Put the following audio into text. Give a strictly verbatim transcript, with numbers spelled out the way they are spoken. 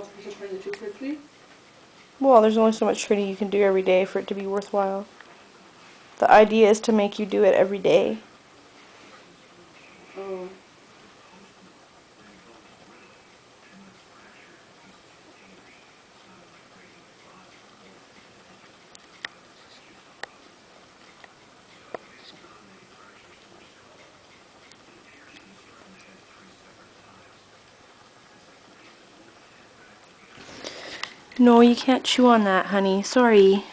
Oh, because I'm trying too quickly? Well, there's only so much training you can do every day for it to be worthwhile. The idea is to make you do it every day. Oh. No, you can't chew on that, honey. Sorry.